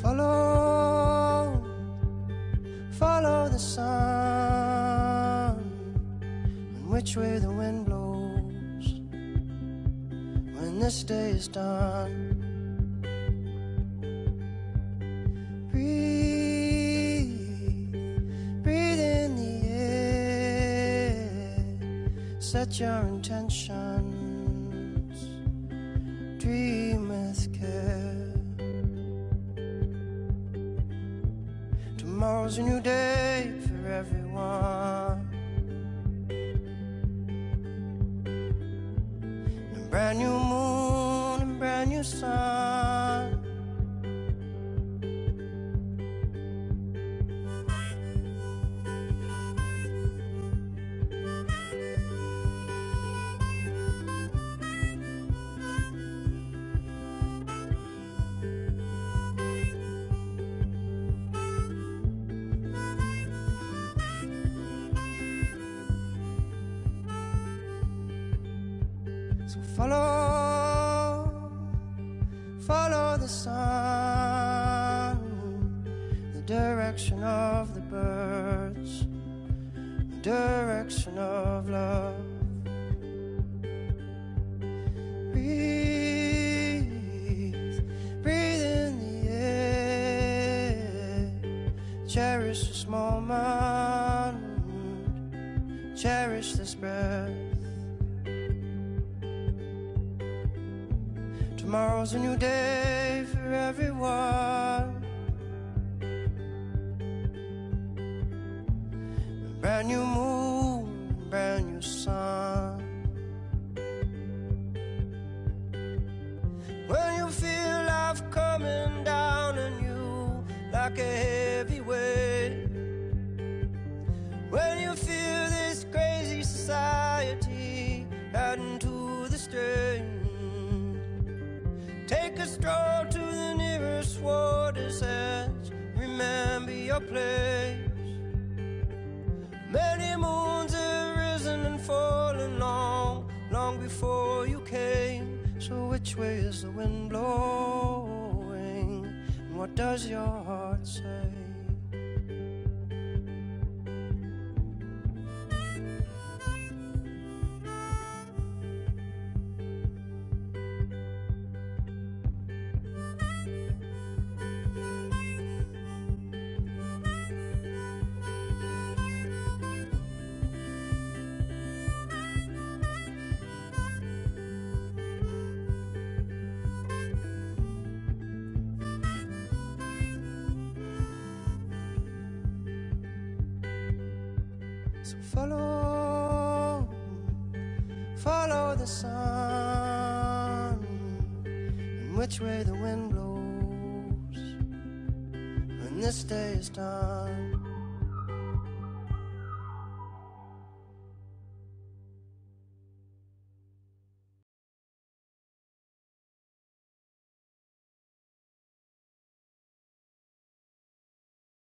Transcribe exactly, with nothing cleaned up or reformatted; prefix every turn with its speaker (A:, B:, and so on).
A: follow, follow the sun, and which way the wind blows when this day is done. Breathe, breathe in the air, set your intentions, dream with care. Tomorrow's a new day for everyone, a brand new moon and brand new sun. So follow, follow the sun, the direction of the birds, the direction of love. Breathe, breathe in the air, cherish this moment, cherish this breath. Tomorrow's a new day for everyone, a brand new moon, brand new sun. When you feel life coming down on you like a heavy weight, when you feel this crazy society adding to the strain, take a stroll to the nearest water's edge. Remember your place. Many moons have risen and fallen long, long before you came. So which way is the wind blowing? And what does your heart say? So follow, follow the sun, and which way the wind blows when this day is done.